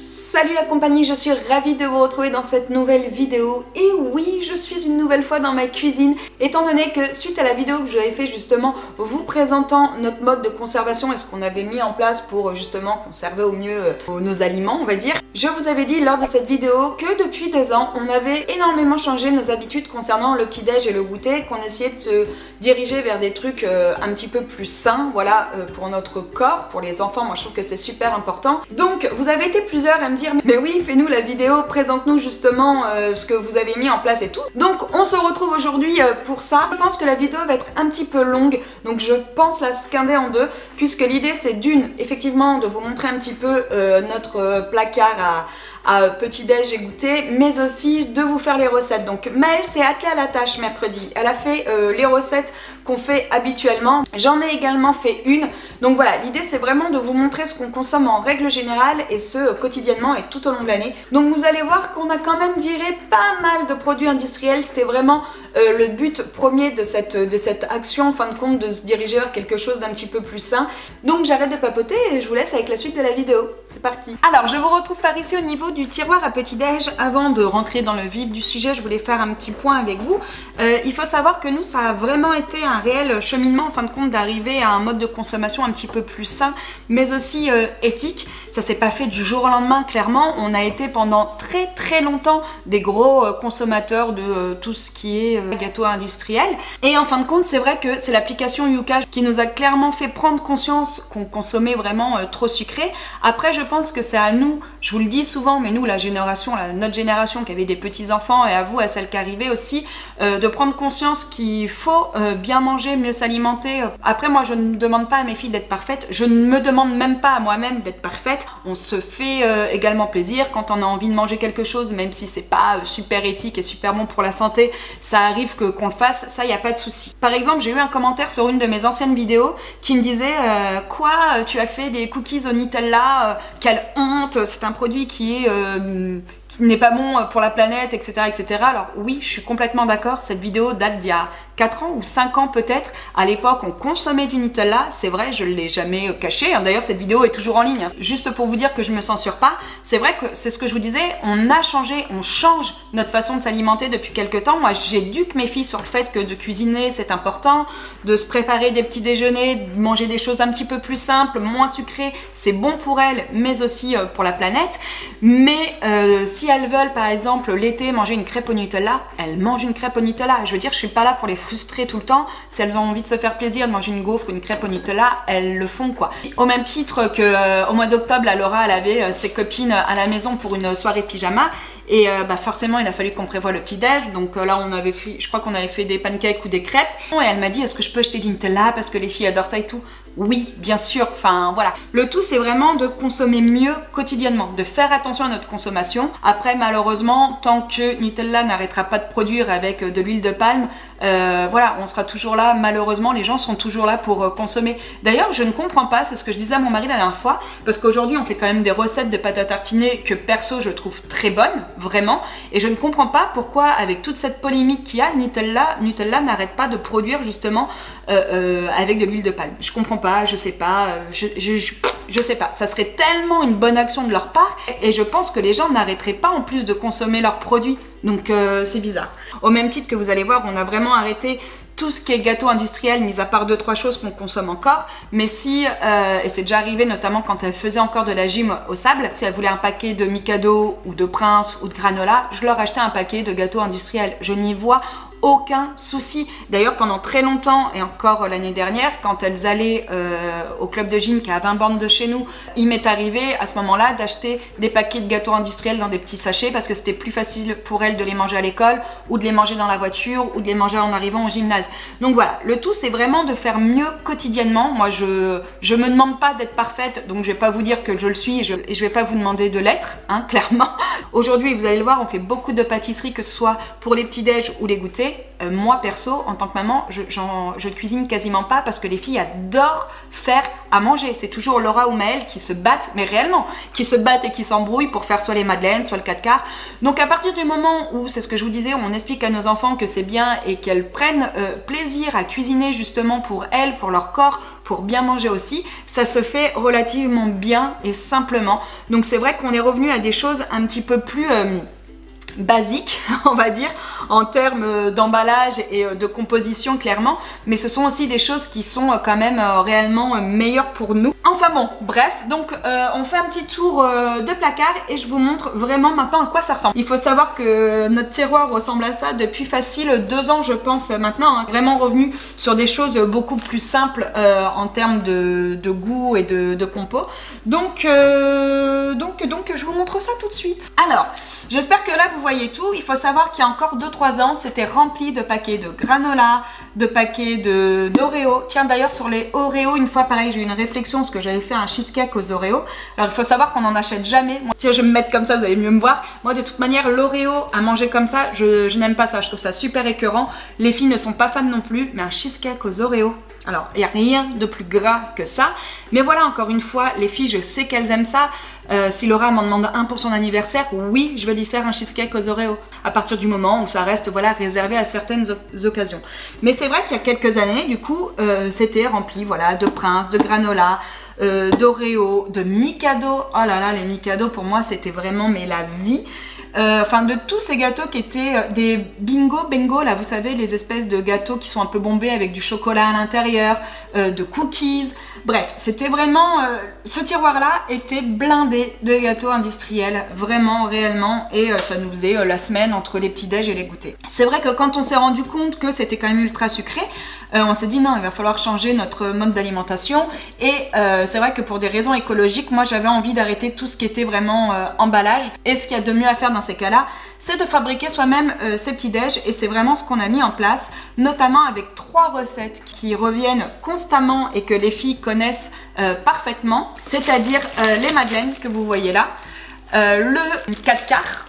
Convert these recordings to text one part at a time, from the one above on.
Salut la compagnie, je suis ravie de vous retrouver dans cette nouvelle vidéo. Et oui, je suis une nouvelle fois dans ma cuisine, étant donné que suite à la vidéo que j'avais fait justement vous présentant notre mode de conservation et ce qu'on avait mis en place pour justement conserver au mieux nos aliments, on va dire, je vous avais dit lors de cette vidéo que depuis 2 ans, on avait énormément changé nos habitudes concernant le petit-déj et le goûter, qu'on essayait de se diriger vers des trucs un petit peu plus sains, voilà, pour notre corps, pour les enfants. Moi je trouve que c'est super important. Donc vous avez été plusieurs à me dire mais oui, fais-nous la vidéo, présente-nous justement ce que vous avez mis en place et tout. Donc on se retrouve aujourd'hui pour ça. Je pense que la vidéo va être un petit peu longue, donc je pense la scinder en deux, puisque l'idée c'est effectivement de vous montrer un petit peu notre placard à petit-déj et goûter, mais aussi de vous faire les recettes. Donc Maëlle s'est attelée à la tâche mercredi. Elle a fait les recettes qu'on fait habituellement. J'en ai également fait une. Donc voilà, l'idée c'est vraiment de vous montrer ce qu'on consomme en règle générale et ce quotidiennement et tout au long de l'année. Donc vous allez voir qu'on a quand même viré pas mal de produits industriels. C'était vraiment le but premier de cette action, en fin de compte, de se diriger vers quelque chose d'un petit peu plus sain. Donc j'arrête de papoter et je vous laisse avec la suite de la vidéo. C'est parti. Alors je vous retrouve par ici au niveau du tiroir à petit-déj. Avant de rentrer dans le vif du sujet, je voulais faire un petit point avec vous. Il faut savoir que nous, ça a vraiment été un réel cheminement en fin de compte d'arriver à un mode de consommation un petit peu plus sain, mais aussi éthique. Ça s'est pas fait du jour au lendemain, clairement. On a été pendant très longtemps des gros consommateurs de tout ce qui est gâteaux industriels. Et en fin de compte, c'est vrai que c'est l'application Yuka qui nous a clairement fait prendre conscience qu'on consommait vraiment trop sucré. Après, je pense que c'est à nous, je vous le dis souvent, mais nous, notre génération qui avait des petits-enfants, et à vous, à celle qui arrivait aussi, de prendre conscience qu'il faut bien manger, mieux s'alimenter. Après, moi, je ne demande pas à mes filles d'être parfaites. Je ne me demande même pas à moi-même d'être parfaite. On se fait également plaisir quand on a envie de manger quelque chose, même si c'est pas super éthique et super bon pour la santé. Ça arrive qu'on le fasse, ça, il n'y a pas de souci. Par exemple, j'ai eu un commentaire sur une de mes anciennes vidéos qui me disait quoi, tu as fait des cookies au Nutella, quelle honte, c'est un produit qui n'est pas bon pour la planète, etc., etc. Alors oui, je suis complètement d'accord, cette vidéo date d'il y a 4 ans ou 5 ans peut-être. À l'époque, on consommait du Nutella, c'est vrai, je ne l'ai jamais caché. D'ailleurs, cette vidéo est toujours en ligne. Juste pour vous dire que je me censure pas, c'est vrai que c'est ce que je vous disais, on a changé, on change notre façon de s'alimenter depuis quelques temps. Moi, j'éduque mes filles sur le fait que de cuisiner, c'est important, de se préparer des petits déjeuners, de manger des choses un petit peu plus simples, moins sucrées, c'est bon pour elles, mais aussi pour la planète. Mais si elles veulent, par exemple, l'été, manger une crêpe au Nutella, elles mangent une crêpe au Nutella. Je veux dire, je suis pas là pour les frustrer tout le temps. Si elles ont envie de se faire plaisir, de manger une gaufre ou une crêpe au Nutella, elles le font, quoi. Au même titre que au mois d'octobre, la Laura, elle avait ses copines à la maison pour une soirée pyjama. Et forcément, il a fallu qu'on prévoie le petit-déj. Donc là, on avait fait, je crois qu'on avait fait des pancakes ou des crêpes. Et elle m'a dit, est-ce que je peux acheter du Nutella parce que les filles adorent ça et tout? Oui, bien sûr. Enfin, voilà. Le tout, c'est vraiment de consommer mieux quotidiennement, de faire attention à notre consommation. Après, malheureusement, tant que Nutella n'arrêtera pas de produire avec de l'huile de palme, voilà, on sera toujours là. Malheureusement, les gens sont toujours là pour consommer. D'ailleurs, je ne comprends pas, c'est ce que je disais à mon mari la dernière fois, parce qu'aujourd'hui, on fait quand même des recettes de pâte à tartiner que perso, je trouve très bonnes, vraiment. Et je ne comprends pas pourquoi, avec toute cette polémique qu'il y a, Nutella n'arrête pas de produire justement avec de l'huile de palme. Je comprends pas, je sais pas, je sais pas. Ça serait tellement une bonne action de leur part, et je pense que les gens n'arrêteraient pas en plus de consommer leurs produits. Donc c'est bizarre. Au même titre que vous allez voir, on a vraiment arrêté tout ce qui est gâteau industriel, mis à part 2-3 choses qu'on consomme encore. Mais si, et c'est déjà arrivé notamment quand elle faisait encore de la gym au sable, si elle voulait un paquet de Mikado ou de Prince ou de granola, je leur achetais un paquet de gâteaux industriels. Je n'y vois aucun souci. D'ailleurs, pendant très longtemps, et encore l'année dernière, quand elles allaient au club de gym qui est à 20 bornes de chez nous, il m'est arrivé à ce moment-là d'acheter des paquets de gâteaux industriels dans des petits sachets parce que c'était plus facile pour elles de les manger à l'école ou de les manger dans la voiture ou de les manger en arrivant au gymnase. Donc voilà, le tout c'est vraiment de faire mieux quotidiennement. Moi, je me demande pas d'être parfaite, donc je vais pas vous dire que je le suis et je vais pas vous demander de l'être, hein, clairement. Aujourd'hui, vous allez le voir, on fait beaucoup de pâtisseries, que ce soit pour les petits-déj ou les goûters. Moi perso, en tant que maman, je cuisine quasiment pas parce que les filles adorent faire à manger. C'est toujours Laura ou Maëlle qui se battent, mais réellement, qui se battent et qui s'embrouillent pour faire soit les madeleines, soit le 4 quarts. Donc à partir du moment où, c'est ce que je vous disais, on explique à nos enfants que c'est bien et qu'elles prennent plaisir à cuisiner justement pour elles, pour leur corps, pour bien manger aussi, ça se fait relativement bien et simplement. Donc c'est vrai qu'on est revenu à des choses un petit peu plus basique, on va dire, en termes d'emballage et de composition clairement, mais ce sont aussi des choses qui sont quand même réellement meilleures pour nous. Enfin bon, bref, donc on fait un petit tour de placard et je vous montre vraiment maintenant à quoi ça ressemble. Il faut savoir que notre tiroir ressemble à ça depuis facile 2 ans je pense maintenant, hein. Vraiment revenu sur des choses beaucoup plus simples en termes de goût et de compo. Donc je vous montre ça tout de suite. Alors, j'espère que là vous voyez tout. Il faut savoir qu'il y a encore 2-3 ans, c'était rempli de paquets de granola, de paquets d'Oreo. Tiens, d'ailleurs, sur les Oreo, une fois, pareil, j'ai eu une réflexion parce que j'avais fait un cheesecake aux Oreo. Alors, il faut savoir qu'on n'en achète jamais. Moi, tiens, je vais me mettre comme ça, vous allez mieux me voir. Moi, de toute manière, l'Oreo à manger comme ça, je n'aime pas ça. Je trouve ça super écœurant. Les filles ne sont pas fans non plus, mais un cheesecake aux Oreo. Alors, il n'y a rien de plus gras que ça. Mais voilà, encore une fois, les filles, je sais qu'elles aiment ça. Si Laura m'en demande un pour son anniversaire, oui, je vais lui faire un cheesecake aux Oreo. À partir du moment où ça reste voilà, réservé à certaines occasions. Mais c'est vrai qu'il y a quelques années, du coup, c'était rempli voilà, de Prince, de granola, d'Oreo, de Mikado. Oh là là, les Mikado, pour moi, c'était vraiment mais la vie. Enfin de tous ces gâteaux qui étaient des bengo là, vous savez, les espèces de gâteaux qui sont un peu bombés avec du chocolat à l'intérieur, de cookies, bref, c'était vraiment, ce tiroir là était blindé de gâteaux industriels, vraiment, réellement, et ça nous faisait la semaine entre les petits déj et les goûters. C'est vrai que quand on s'est rendu compte que c'était quand même ultra sucré, on s'est dit non, il va falloir changer notre mode d'alimentation, et c'est vrai que pour des raisons écologiques, moi j'avais envie d'arrêter tout ce qui était vraiment emballage, et ce qu'il y a de mieux à faire dans ces cas-là, c'est de fabriquer soi-même ses petits déj, et c'est vraiment ce qu'on a mis en place, notamment avec 3 recettes qui reviennent constamment et que les filles connaissent parfaitement, c'est-à-dire les madeleines que vous voyez là, le 4 quarts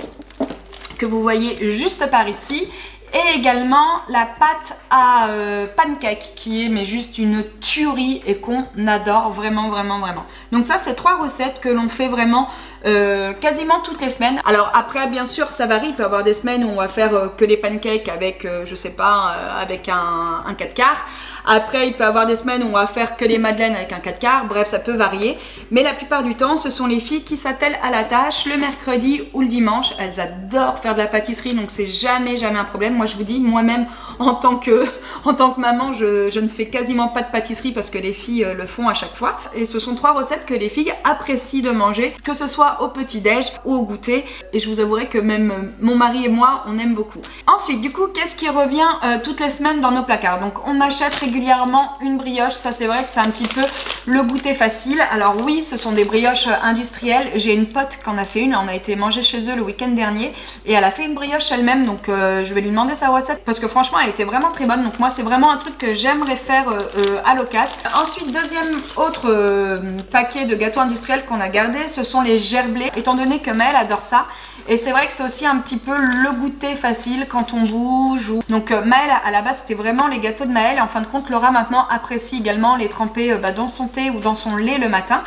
que vous voyez juste par ici, et également la pâte à pancake qui est mais juste une tuerie et qu'on adore vraiment. Donc ça c'est 3 recettes que l'on fait vraiment quasiment toutes les semaines. Alors après bien sûr ça varie, il peut y avoir des semaines où on va faire que les pancakes avec je sais pas avec un 4 quarts. Après, il peut y avoir des semaines où on va faire que les madeleines avec un 4 quarts. Bref, ça peut varier. Mais la plupart du temps, ce sont les filles qui s'attellent à la tâche le mercredi ou le dimanche. Elles adorent faire de la pâtisserie, donc c'est jamais un problème. Moi, je vous dis, moi-même, en tant que maman, je ne fais quasiment pas de pâtisserie parce que les filles le font à chaque fois. Et ce sont 3 recettes que les filles apprécient de manger, que ce soit au petit-déj ou au goûter. Et je vous avouerai que même mon mari et moi, on aime beaucoup. Ensuite, du coup, qu'est-ce qui revient toutes les semaines dans nos placards? Donc, on achète régulièrement une brioche. Ça, c'est vrai que c'est un petit peu le goûter facile. Alors oui, ce sont des brioches industrielles. J'ai une pote qui en a fait une. On a été manger chez eux le week-end dernier et elle a fait une brioche elle-même. Donc je vais lui demander sa recette parce que franchement, elle était vraiment très bonne. Donc moi, c'est vraiment un truc que j'aimerais faire à l'occasion. Ensuite, deuxième autre paquet de gâteaux industriels qu'on a gardé, ce sont les gerblés. Étant donné que Maëlle adore ça. Et c'est vrai que c'est aussi un petit peu le goûter facile quand on bouge. Donc Maëlle, à la base, c'était vraiment les gâteaux de Maëlle. Et en fin de compte, Laura maintenant apprécie également les tremper dans son thé ou dans son lait le matin.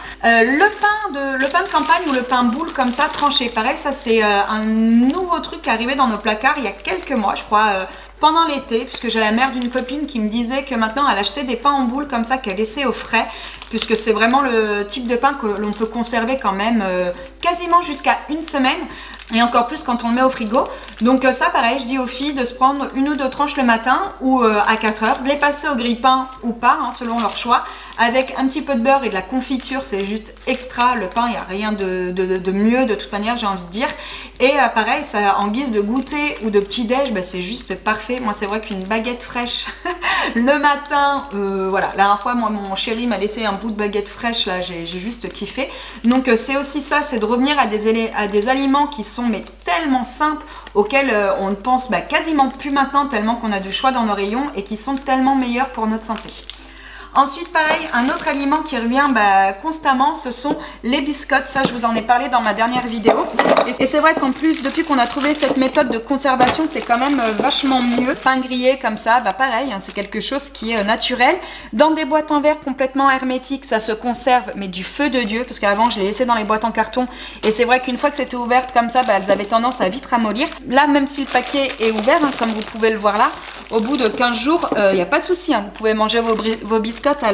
Le pain de campagne ou le pain boule comme ça, tranché. Pareil, ça c'est un nouveau truc qui est arrivé dans nos placards il y a quelques mois, je crois. Pendant l'été, puisque j'ai la mère d'une copine qui me disait que maintenant elle achetait des pains en boule comme ça qu'elle laissait au frais, puisque c'est vraiment le type de pain que l'on peut conserver quand même quasiment jusqu'à une semaine, et encore plus quand on le met au frigo. Donc ça pareil, je dis aux filles de se prendre 1 ou 2 tranches le matin ou à 4 heures, de les passer au grille-pain ou pas, hein, selon leur choix, avec un petit peu de beurre et de la confiture, c'est juste extra. Le pain, il n'y a rien de mieux de toute manière, j'ai envie de dire. Et pareil, ça en guise de goûter ou de petit déj, bah, c'est juste parfait. Moi, c'est vrai qu'une baguette fraîche le matin, voilà, la dernière fois, moi, mon chéri m'a laissé un bout de baguette fraîche, là, j'ai juste kiffé. Donc, c'est aussi ça, c'est de revenir à des aliments qui sont mais tellement simples, auxquels on ne pense quasiment plus maintenant, tellement qu'on a du choix dans nos rayons et qui sont tellement meilleurs pour notre santé. Ensuite, pareil, un autre aliment qui revient constamment, ce sont les biscottes. Ça, je vous en ai parlé dans ma dernière vidéo. Et c'est vrai qu'en plus, depuis qu'on a trouvé cette méthode de conservation, c'est quand même vachement mieux. Pain grillé comme ça, pareil, hein, c'est quelque chose qui est naturel. Dans des boîtes en verre complètement hermétiques, ça se conserve, mais du feu de Dieu. Parce qu'avant, je les laissais dans les boîtes en carton. Et c'est vrai qu'une fois que c'était ouverte comme ça, elles avaient tendance à vite ramollir. Là, même si le paquet est ouvert, hein, comme vous pouvez le voir là, au bout de 15 jours, il n'y a pas de souci. Hein, vous pouvez manger vos biscottes biscotte elle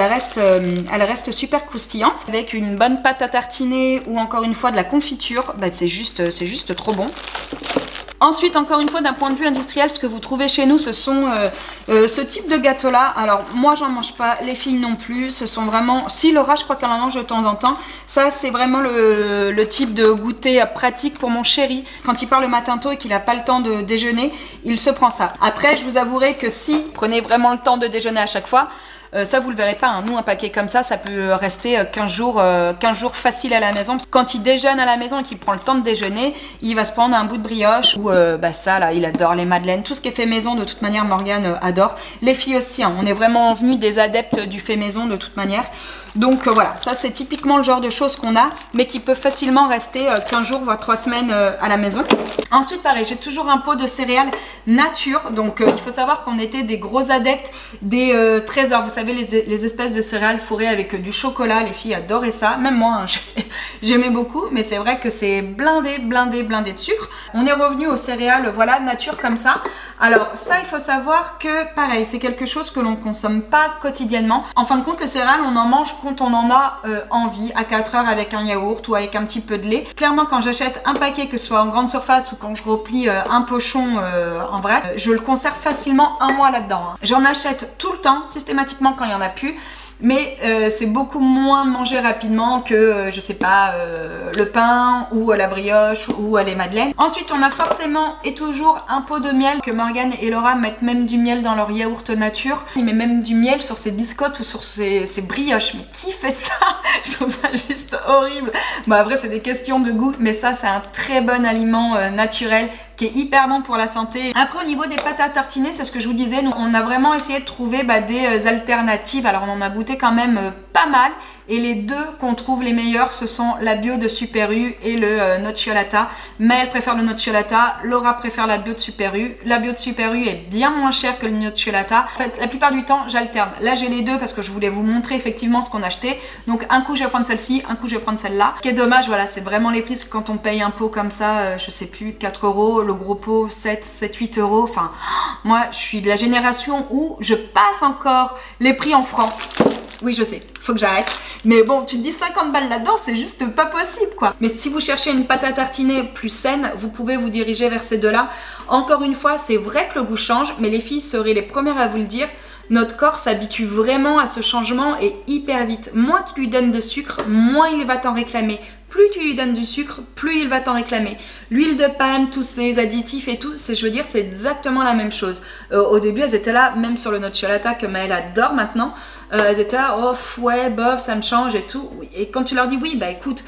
reste super croustillante avec une bonne pâte à tartiner ou encore une fois de la confiture. Bah, c'est juste trop bon. Ensuite, encore une fois, d'un point de vue industriel, ce que vous trouvez chez nous, ce sont ce type de gâteaux-là. Alors, moi, j'en mange pas, les filles non plus. Ce sont vraiment... Si, Laura, je crois qu'elle en mange de temps en temps. Ça, c'est vraiment le type de goûter pratique pour mon chéri. Quand il part le matin tôt et qu'il n'a pas le temps de déjeuner, il se prend ça. Après, je vous avouerai que si vous prenez vraiment le temps de déjeuner à chaque fois, ça vous le verrez pas, hein. Nous un paquet comme ça peut rester 15 jours facile à la maison. Quand il déjeune à la maison et qu'il prend le temps de déjeuner, il va se prendre un bout de brioche ou bah ça là, il adore les madeleines, tout ce qui est fait maison de toute manière. Morgane adore, les filles aussi, hein. On est vraiment venus des adeptes du fait maison de toute manière. Donc voilà, ça c'est typiquement le genre de choses qu'on a, mais qui peut facilement rester 15 jours voire 3 semaines à la maison. Ensuite pareil, j'ai toujours un pot de céréales nature, donc il faut savoir qu'on était des gros adeptes des trésors, vous savez les espèces de céréales fourrées avec du chocolat, les filles adoraient ça, même moi hein, j'aimais beaucoup, mais c'est vrai que c'est blindé de sucre. On est revenu aux céréales, voilà, nature comme ça. Alors ça il faut savoir que pareil, c'est quelque chose que l'on consomme pas quotidiennement. En fin de compte les céréales on en mange quand on en a envie, à 4 heures avec un yaourt ou avec un petit peu de lait. Clairement quand j'achète un paquet, que ce soit en grande surface ou quand je replie un pochon en vrac, je le conserve facilement un mois là-dedans, hein. J'en achète tout le temps, systématiquement quand il n'y en a plus. Mais c'est beaucoup moins mangé rapidement que, je sais pas, le pain ou la brioche ou les madeleines. Ensuite, on a forcément et toujours un pot de miel, que Morgane et Laura mettent même du miel dans leur yaourt nature. Ils mettent même du miel sur ses biscottes ou sur ses brioches. Mais qui fait ça? Je trouve ça juste horrible. Bon, après, c'est des questions de goût, mais ça, c'est un très bon aliment naturel qui est hyper bon pour la santé. Après, au niveau des pâtes à tartiner, c'est ce que je vous disais, nous, on a vraiment essayé de trouver des alternatives. Alors, on en a goûté quand même pas mal. Et les deux qu'on trouve les meilleurs, ce sont la bio de Super U et le nocciolata. Maëlle préfère le nocciolata, Laura préfère la bio de Super U. La bio de Super U est bien moins chère que le nocciolata. En fait, la plupart du temps, j'alterne. Là, j'ai les deux parce que je voulais vous montrer effectivement ce qu'on achetait. Donc, un coup, je vais prendre celle-ci, un coup, je vais prendre celle-là. Ce qui est dommage, voilà, c'est vraiment les prix. Quand on paye un pot comme ça, je sais plus, 4 €, le gros pot, 8 €. Enfin, moi, je suis de la génération où je passe encore les prix en francs. Oui, je sais, faut que j'arrête. Mais bon, tu te dis 50 balles là-dedans, c'est juste pas possible, quoi. Mais si vous cherchez une pâte à tartiner plus saine, vous pouvez vous diriger vers ces deux-là. Encore une fois, c'est vrai que le goût change, mais les filles seraient les premières à vous le dire. Notre corps s'habitue vraiment à ce changement et hyper vite. Moins tu lui donnes de sucre, moins il va t'en réclamer. Plus tu lui donnes du sucre, plus il va t'en réclamer. L'huile de palme, tous ces additifs et tout, je veux dire, c'est exactement la même chose. Au début, elles étaient là, même sur le nocciolata que Maëlle adore maintenant, elles étaient là, oh ouais, bof, ça me change et tout. Et quand tu leur dis, oui, bah écoute,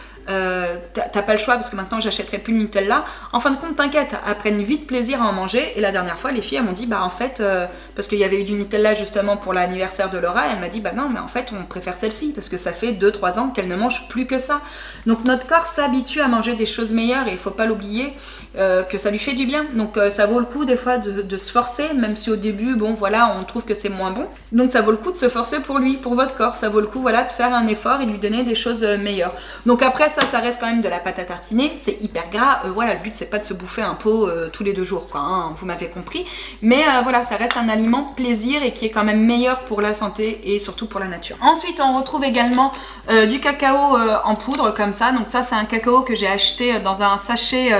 t'as pas le choix parce que maintenant j'achèterai plus le Nutella. En fin de compte, t'inquiète, elles prennent vite plaisir à en manger. Et la dernière fois, les filles, elles m'ont dit, bah en fait, parce qu'il y avait eu du Nutella justement pour l'anniversaire de Laura, elle m'a dit, bah non, mais en fait, on préfère celle-ci parce que ça fait 2-3 ans qu'elle ne mange plus que ça. Donc notre corps s'habitue à manger des choses meilleures et il faut pas l'oublier que ça lui fait du bien. Donc ça vaut le coup des fois de se forcer, même si au début, bon voilà, on trouve que c'est moins bon. Donc ça vaut le coup de se forcer pour lui, pour votre corps. Ça vaut le coup, voilà, de faire un effort et de lui donner des choses meilleures. Donc après, ça reste quand même de la pâte à tartiner, c'est hyper gras. Voilà, le but c'est pas de se bouffer un pot tous les 2 jours, quoi, hein, vous m'avez compris. Mais voilà, ça reste un aliment plaisir et qui est quand même meilleur pour la santé et surtout pour la nature. Ensuite, on retrouve également du cacao en poudre comme ça. Donc ça, c'est un cacao que j'ai acheté dans un sachet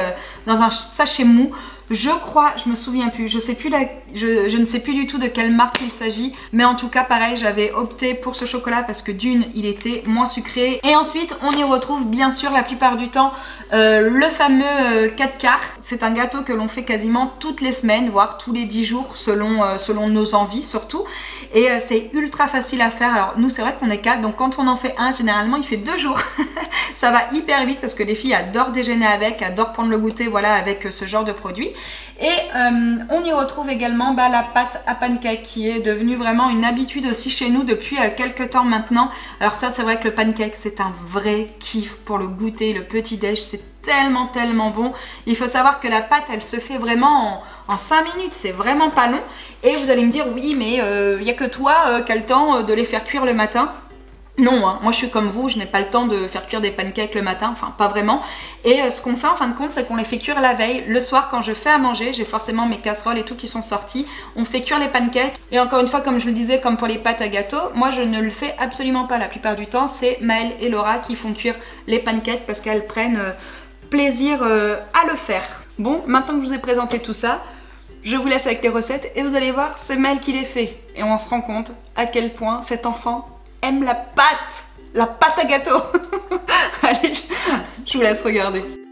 mou. Je crois, je me souviens plus, je ne sais plus du tout de quelle marque il s'agit, mais en tout cas pareil, j'avais opté pour ce chocolat parce que d'une, il était moins sucré. Et ensuite, on y retrouve bien sûr la plupart du temps le fameux 4 quarts. C'est un gâteau que l'on fait quasiment toutes les semaines, voire tous les 10 jours selon nos envies surtout. Et c'est ultra facile à faire. Alors nous, c'est vrai qu'on est 4, donc quand on en fait un, généralement il fait 2 jours. Ça va hyper vite parce que les filles adorent déjeuner avec, adorent prendre le goûter, voilà, avec ce genre de produit. Et on y retrouve également la pâte à pancake qui est devenue vraiment une habitude aussi chez nous depuis quelques temps maintenant. Alors ça, c'est vrai que le pancake, c'est un vrai kiff pour le goûter, le petit-déj, c'est tellement bon. Il faut savoir que la pâte, elle se fait vraiment en 5 minutes, c'est vraiment pas long. Et vous allez me dire, oui, mais il n'y a que toi qui as le temps de les faire cuire le matin. Non, hein. Moi je suis comme vous, je n'ai pas le temps de faire cuire des pancakes le matin, enfin pas vraiment. Et ce qu'on fait en fin de compte, c'est qu'on les fait cuire la veille. Le soir, quand je fais à manger, j'ai forcément mes casseroles et tout qui sont sortis. On fait cuire les pancakes. Et encore une fois, comme je le disais, comme pour les pâtes à gâteau, moi je ne le fais absolument pas. La plupart du temps, c'est Maëlle et Laura qui font cuire les pancakes parce qu'elles prennent plaisir à le faire. Bon, maintenant que je vous ai présenté tout ça, je vous laisse avec les recettes et vous allez voir, c'est Maëlle qui les fait. Et on se rend compte à quel point cet enfant aime la pâte à gâteau. Allez, je vous laisse regarder.